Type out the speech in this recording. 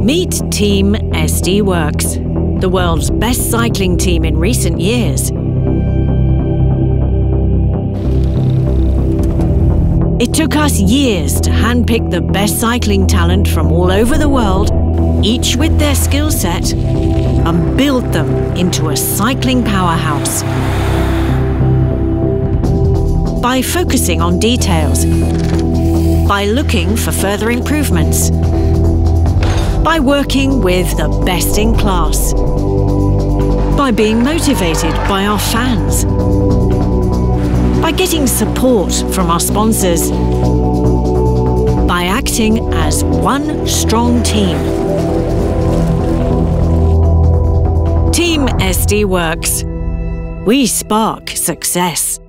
Meet Team SD Worx, the world's best cycling team in recent years. It took us years to handpick the best cycling talent from all over the world, each with their skill set, and build them into a cycling powerhouse. By focusing on details, by looking for further improvements, by working with the best in class, by being motivated by our fans, by getting support from our sponsors, by acting as one strong team. Team SD Worx. We spark success.